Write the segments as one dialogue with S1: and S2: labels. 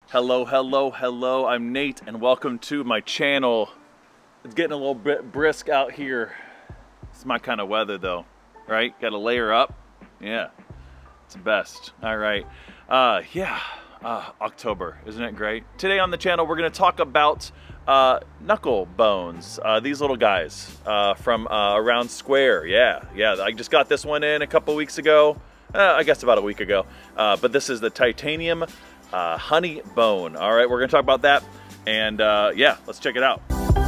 S1: Hello, hello, hello. I'm Nate and welcome to my channel. It's getting a little bit brisk out here. It's my kind of weather though, right? Got to layer up. Yeah, it's the best. All right. October, isn't it great? Today on the channel, we're going to talk about knuckle bones. These little guys from Around Square. Yeah. I just got this one in a couple weeks ago. I guess about a week ago. But this is the titanium honey bone. All right, we're gonna talk about that, and yeah, let's check it out.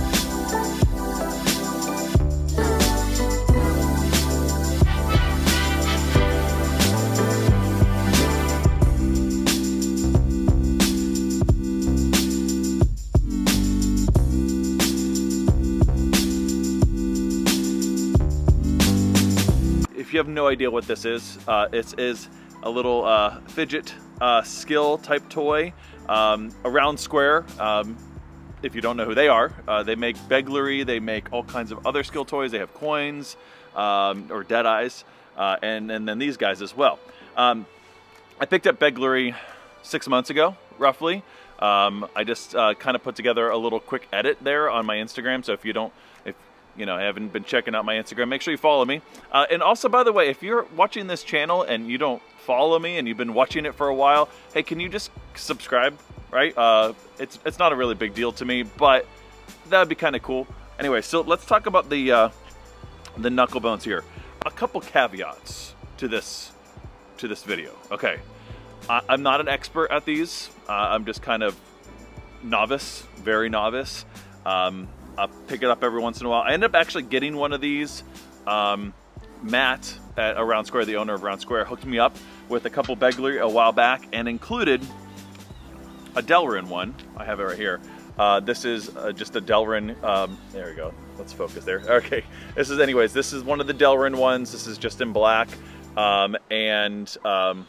S1: If you have no idea what this is, it is a little fidget skill type toy. Around Square, if you don't know who they are, they make Beglery, they make all kinds of other skill toys. They have coins or Deadeyes, and then these guys as well. I picked up Beglery 6 months ago, roughly. I just kind of put together a little quick edit there on my Instagram, so if you haven't been checking out my Instagram, make sure you follow me. And also, by the way, if you're watching this channel and you don't follow me and you've been watching it for a while, hey, can you just subscribe, right? It's not a really big deal to me, but that would be kind of cool. Anyway, so let's talk about the knuckle bones here. A couple caveats to this video. Okay, I'm not an expert at these. I'm just kind of novice, very novice. I pick it up every once in a while. I end up actually getting one of these. Matt at Around Square, the owner of Around Square, hooked me up with a couple Beglery a while back and included a Delrin one. I have it right here. This is just a Delrin. There we go. Let's focus there. Okay. This is one of the Delrin ones. This is just in black. And kind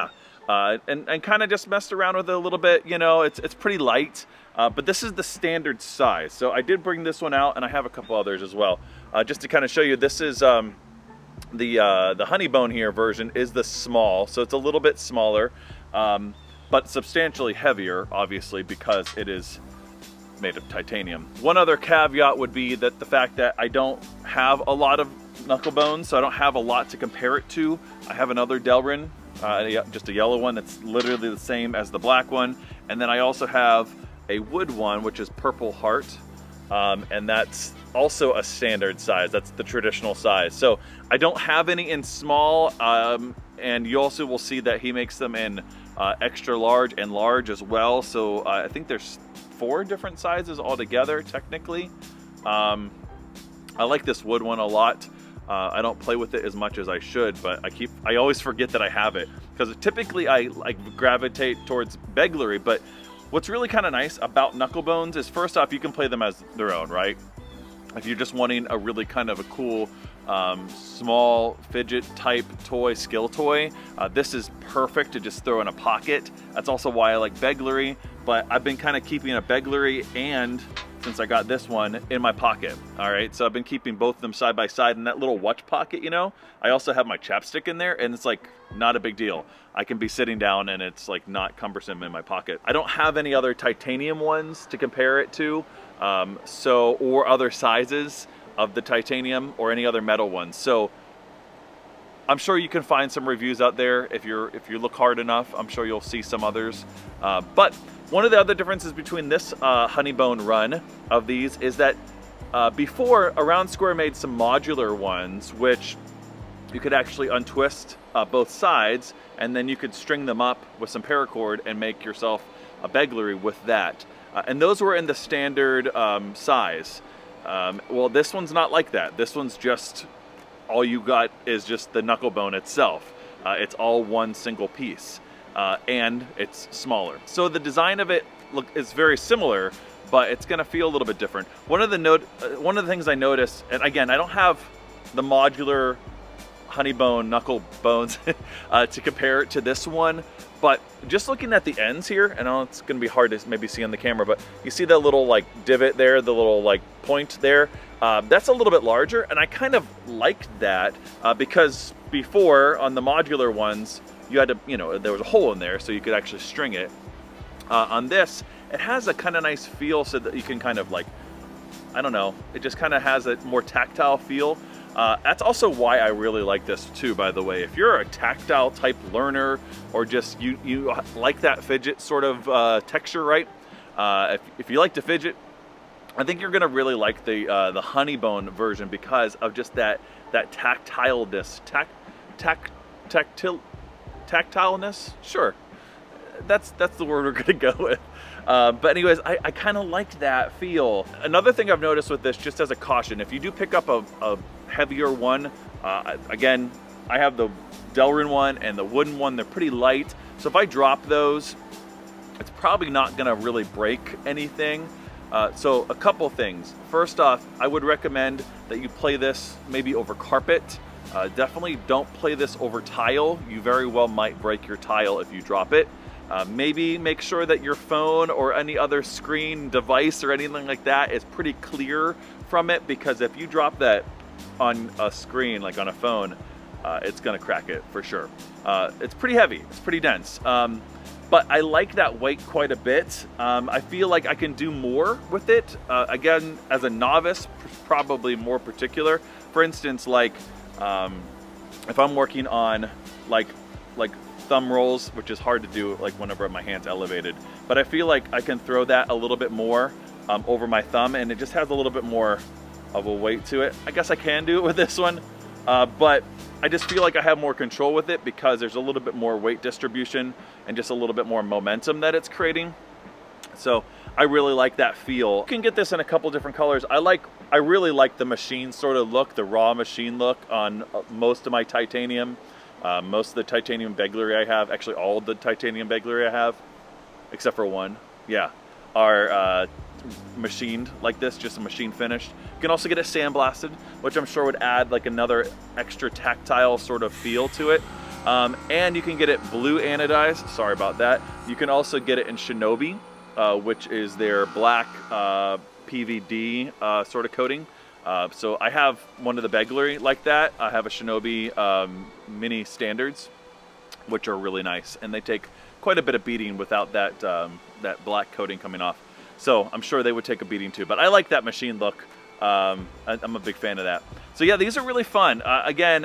S1: of just messed around with it a little bit. You know, it's pretty light. But this is the standard size. So I did bring this one out, and I have a couple others as well. Just to kind of show you, this is the honey bone here version is the small, so it's a little bit smaller, but substantially heavier, obviously, because it is made of titanium. One other caveat would be that the fact that I don't have a lot of knuckle bones, so I don't have a lot to compare it to. I have another Delrin, just a yellow one that's literally the same as the black one, and then I also have a wood one, which is Purple Heart, and that's also a standard size. That's the traditional size. So I don't have any in small, and you also will see that he makes them in extra large and large as well. So I think there's 4 different sizes altogether, technically. I like this wood one a lot. I don't play with it as much as I should, but I always forget that I have it, because typically I gravitate towards Beglery. But what's really kind of nice about knuckle bones is, first off, you can play them as their own, right? If you're just wanting a really kind of a cool small fidget type toy, skill toy, this is perfect to just throw in a pocket. That's also why I like Beglery, but I've been kind of keeping a Beglery, and since I got this one, in my pocket. All right, so I've been keeping both of them side by side in that little watch pocket, you know. I also have my chapstick in there, and it's like not a big deal. I can be sitting down and it's like not cumbersome in my pocket. I don't have any other titanium ones to compare it to, or other sizes of the titanium or any other metal ones. So I'm sure you can find some reviews out there. If you look hard enough, I'm sure you'll see some others. But one of the other differences between this honey bone run of these is that before, Around Square made some modular ones, which you could actually untwist both sides, and then you could string them up with some paracord and make yourself a Beglery with that. And those were in the standard size. Well, this one's not like that. This one's just, all you got is just the knuckle bone itself. It's all one single piece, and it's smaller. So the design of it is very similar, but it's gonna feel a little bit different. One of the things I noticed, and again, I don't have the modular honey bone knuckle bones to compare it to this one, but just looking at the ends here, and I know it's gonna be hard to maybe see on the camera, but you see that little like divot there, the little like point there, that's a little bit larger, and I kind of liked that because before on the modular ones, you had to, you know, there was a hole in there so you could actually string it. On this, it has a kind of nice feel so that you can kind of like, I don't know, it just kind of has a more tactile feel. That's also why I really like this too, by the way. If you're a tactile type learner, or just you like that fidget sort of texture, right? If you like to fidget, I think you're gonna really like the Honeybone version because of just that tactileness, tactileness. Sure, that's the word we're gonna go with. But anyways, I kind of like that feel. Another thing I've noticed with this, just as a caution, if you do pick up a heavier one, again, I have the Delrin one and the wooden one. They're pretty light, so if I drop those, it's probably not gonna really break anything. So a couple things. First off, I would recommend that you play this maybe over carpet. Definitely don't play this over tile. You very well might break your tile if you drop it. Maybe make sure that your phone or any other screen device or anything like that is pretty clear from it, because if you drop that on a screen, like on a phone, it's gonna crack it for sure. It's pretty heavy, it's pretty dense. But I like that weight quite a bit. I feel like I can do more with it. Again, as a novice, probably more particular. For instance, like if I'm working on like thumb rolls, which is hard to do like whenever my hand's elevated, but I feel like I can throw that a little bit more over my thumb, and it just has a little bit more of a weight to it. I guess I can do it with this one, but I just feel like I have more control with it because there's a little bit more weight distribution and just a little bit more momentum that it's creating. So I really like that feel. You can get this in a couple different colors. I really like the machine sort of look, the raw machine look on most of my titanium. Most of the titanium Beglery I have, actually all of the titanium Beglery I have, except for one, yeah, are machined like this, just a machine finished. You can also get it sandblasted, which I'm sure would add like another extra tactile sort of feel to it. And you can get it blue anodized, sorry about that. You can also get it in Shinobi, which is their black PVD sort of coating. So I have one of the Beglery like that. I have a Shinobi mini standards, which are really nice, and they take quite a bit of beating without that that black coating coming off. So I'm sure they would take a beating too, but I like that machine look. I'm a big fan of that. So yeah, these are really fun. Again,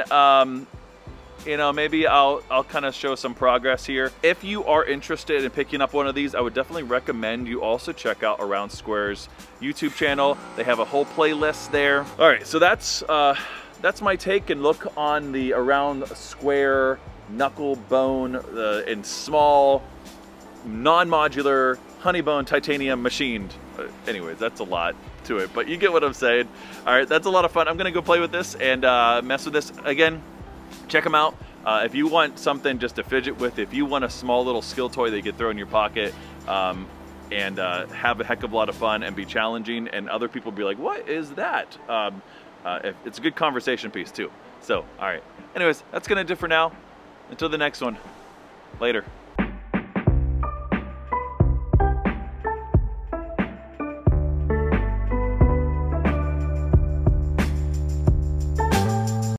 S1: you know, maybe I'll kind of show some progress here. If you are interested in picking up one of these, I would definitely recommend you also check out Around Square's YouTube channel. They have a whole playlist there. All right, so that's my take and look on the Around Square knuckle bone in small, non-modular Honeybone titanium machined. Anyways, that's a lot to it, but you get what I'm saying. All right, that's a lot of fun. I'm gonna go play with this and mess with this. Again, check them out. If you want something just to fidget with, if you want a small little skill toy that you can throw in your pocket and have a heck of a lot of fun and be challenging, and other people be like, what is that? It's a good conversation piece too. So, all right. Anyways, that's gonna do for now. Until the next one. Later.